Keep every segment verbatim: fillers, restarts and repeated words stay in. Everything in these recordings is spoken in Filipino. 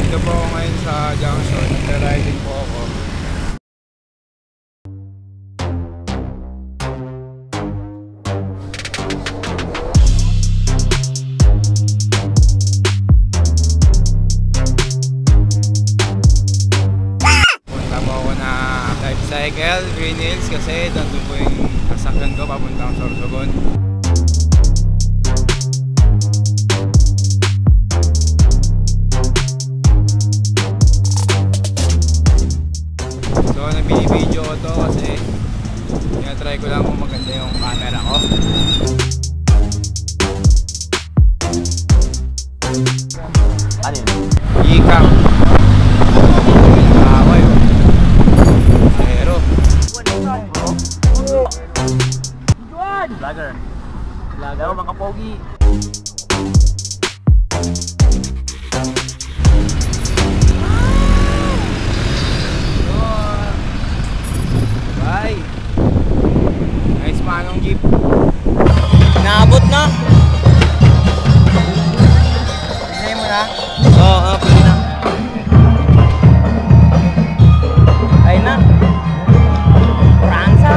Dito po ako ngayon sa junction. Nag-riding po ako. Punta po ako na Life Cycle, Green Hills kasi doon po yung sasakyan ko papuntang Sorsogon. So nabibideo ko to kasi tinatry ko lang kung maganda yung camera ko. Ano yun? Ikaw nakaway o pero Vlogger. Vlogger ako mga pogi. bye. Nice manong jeep. Naabot na. Hinay mo na. Oo, oo, pwede na. Ay na. Pransa.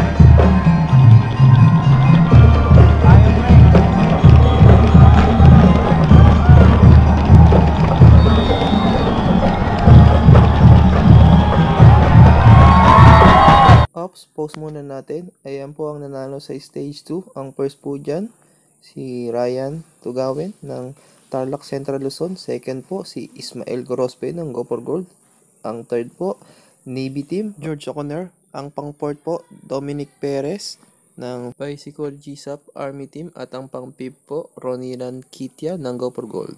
Ops, post muna natin. Ayan po ang nanalo sa stage two. Ang first po dyan, si Ryan Tugawin ng Tarlac Central Luzon. Second po, si Ismael Gorospe ng Go for Gold. Ang third po, Navy Team, George O'Connor. Ang pang-fourth po, Dominic Perez ng Bicycle G S A P Army Team. At ang pang-fifth po, Ronilan Kitia ng Go for Gold.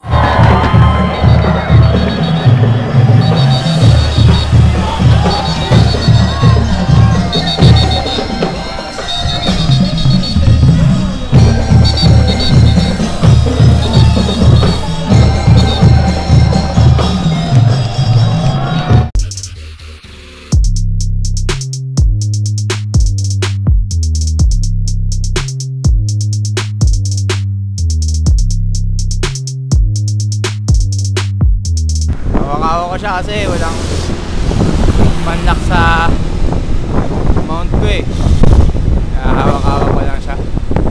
Hawak-hawak ko siya kasi walang panlock sa mount ko eh. Kaya hawak-hawak ko lang siya.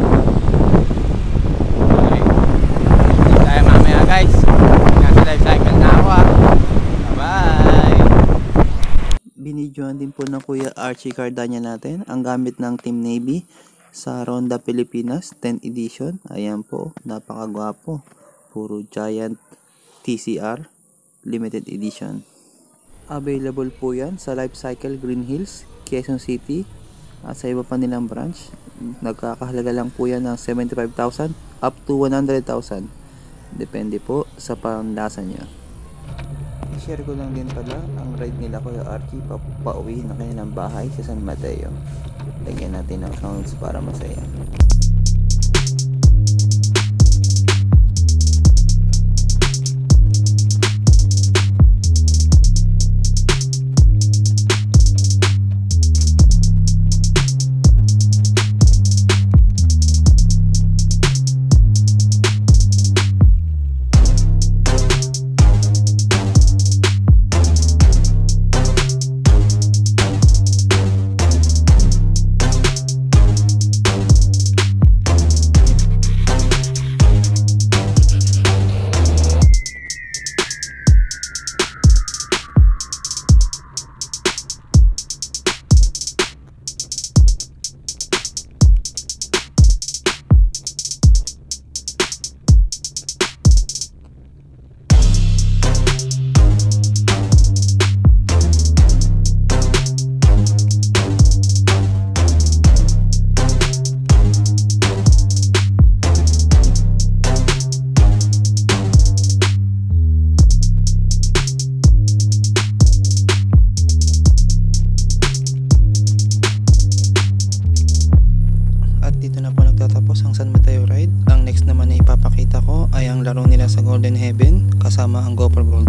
Okay. Tayo mamaya guys. Nasa life cycle na ako ah. Bye! Binidyoan din po ng Kuya Archie Cardania natin ang gamit ng Team Navy sa Ronda Pilipinas tenth edition. Ayan po, napakagwapo. Puro Giant T C R limited edition. Available po yan sa Life Cycle Green Hills, Quezon City at sa iba pa nilang branch. Nagkakahalaga lang po yan ng seventy-five thousand up to one hundred thousand. Depende po sa panlasa niya. I-share ko lang din pala ang ride nila Kuya Archie pa pauwi na kanilang bahay sa San Mateo. Lagyan natin ng sounds para masaya. laro nila sa Golden Heaven kasama ang Go for Gold.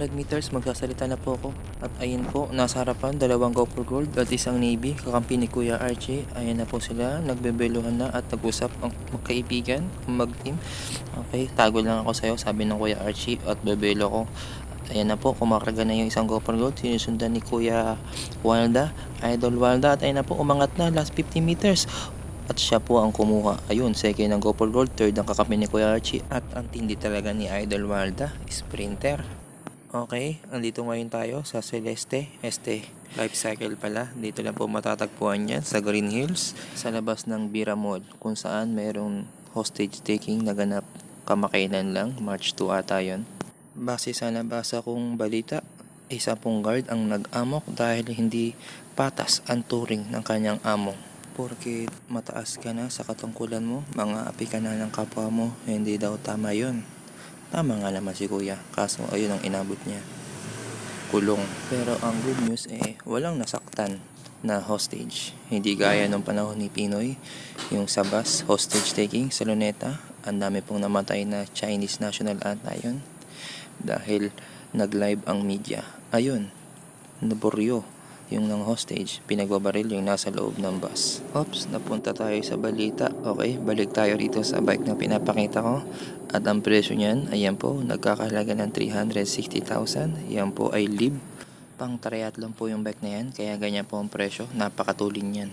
hundred meters, magsasalita na po ako. At ayun po, nasa harapan, dalawang GoPro Gold at isang Navy, kakampi ni Kuya Archie. Ayan na po sila, nagbebeluhan na at nag-usap ang magkaibigan, mag-team. Okay, tago lang ako sa'yo, sabi ng Kuya Archie, at bebelo ko. Ayan na po, kumakarga na yung isang GoPro Gold, sinusundan ni Kuya Walda, Idol Walda. At ayun na po, umangat na, last fifty meters. At siya po ang kumuha. Ayun, second ang GoPro Gold, third ang kakampi ni Kuya Archie. At ang tindi talaga ni Idol Walda, sprinter. Okay, andito ngayon tayo sa Celeste, este life cycle pala. Dito lang po matatagpuan yan sa Green Hills, sa labas ng Bira Mall, kung saan mayroong hostage taking naganap kamakailan lang, March two ata yun. Base sa nabasa kong balita, isa pong guard ang nag-amok dahil hindi patas ang turing ng kanyang amo. Porque mataas ka na sa katungkulan mo, mga api ka na ng kapwa mo, hindi daw tama yun. Tama nga naman si Kuya, kaso ayun ang inabot niya. Kulong. Pero ang good news eh, walang nasaktan na hostage. Hindi gaya nung panahon ni Pinoy, yung sa bus, hostage taking sa Luneta. Ang dami pong namatay na Chinese national ata yun. Dahil nag-live ang media. Ayun, naburyo yung ng hostage, pinagbabaril yung nasa loob ng bus. Oops, napunta tayo sa balita. Okay, balik tayo rito sa bike na pinapakita ko. At ang presyo niyan, ayan po, nagkakahalaga ng three hundred sixty thousand. Yan po ay lib. Pang triathlon po yung bike na yan, kaya ganyan po ang presyo. Napakatuling yan.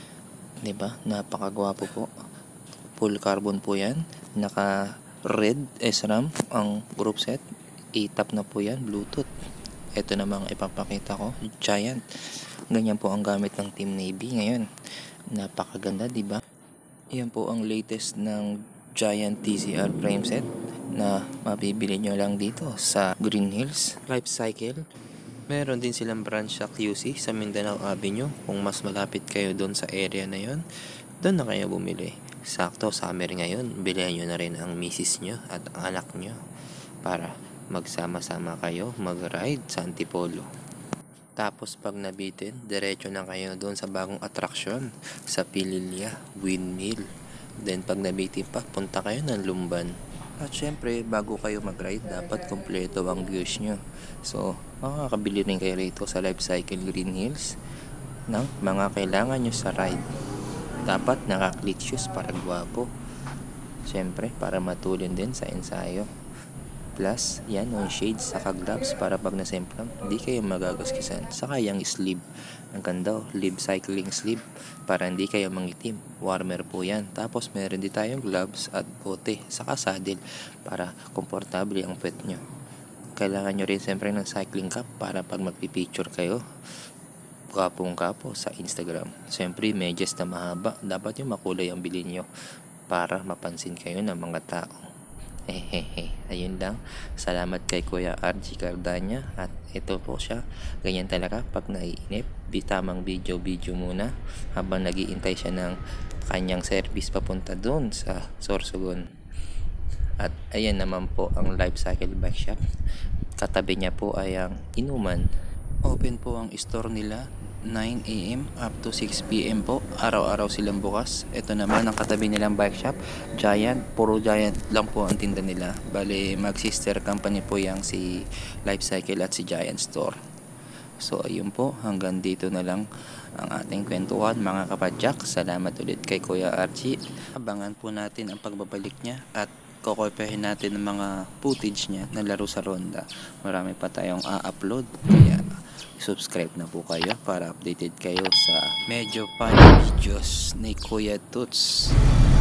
Diba? Napakagwapo po. Full carbon po yan. Naka red S RAM ang group set. E-top na po yan, Bluetooth. Ito namang ipapakita ko, Giant. Ganyan po ang gamit ng Team Navy ngayon. Napakaganda, di ba? Yan po ang latest ng Giant T C R frame set na mabibili nyo lang dito sa Green Hills Life Cycle. Meron din silang branch sa Q C sa Mindanao Avenue. Kung mas malapit kayo doon sa area na yon, doon na kayo bumili. Sakto, summer ngayon, bilhin nyo na rin ang misis nyo at ang anak nyo para magsama-sama kayo mag-ride sa Antipolo. Tapos pag nabitin, diretso na kayo doon sa bagong atraksyon sa Pililya, Windmill. Then pag nabitin pa, punta kayo ng Lumban. At syempre, bago kayo mag-ride, dapat kompleto ang gears nyo. So, makakabili rin kayo rito sa Life Cycle Green Hills ng mga kailangan nyo sa ride. Dapat naka-cleat shoes para gwapo. Syempre, para matulin din sa ensayo. Plus, yan yung shades saka gloves para pag nasemplang, hindi kayo magagaskisan. Saka yung sleeve. Ang ganda, lib cycling sleeve para hindi kayo mangitim. Warmer po yan. Tapos meron din tayong gloves at bote saka saddle para komportable ang pet nyo. Kailangan nyo rin siyempre ng cycling cap para pag magpipicture kayo, kapong kapo sa Instagram. Siyempre, medyas na mahaba. Dapat yung makulay ang bilhin nyo para mapansin kayo ng mga tao. Hehehe, ayun lang. Salamat kay Kuya Archie Cardanya. At ito po siya. Ganyan talaga pag naiinip. Bitamang video-video muna habang nagiintay siya ng kanyang service papunta doon sa Sorsogon. At ayan naman po ang Life Cycle Bike Shop. Katabi niya po ay ang inuman. Open po ang store nila nine a m up to six p m po. Araw-araw silang bukas. Ito naman ang katabi nilang bike shop, Giant. Puro Giant lang po ang tinda nila. Bale, mag-sister company po yang si Life Cycle at si Giant Store. So, ayun po. Hanggang dito na lang ang ating kwentuhan, mga kapadyak. Salamat ulit kay Kuya Archie. Abangan po natin ang pagbabalik niya at kukopehin natin ang mga footage niya na laro sa Ronda. Marami pa tayong a-upload. Kaya subscribe na po kayo para updated kayo sa medyo funny videos ni Kuya Toots.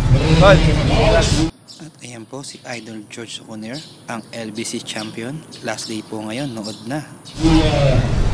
At ayan po si Idol George O'Connor, ang L B C champion. Last day po ngayon, nood na.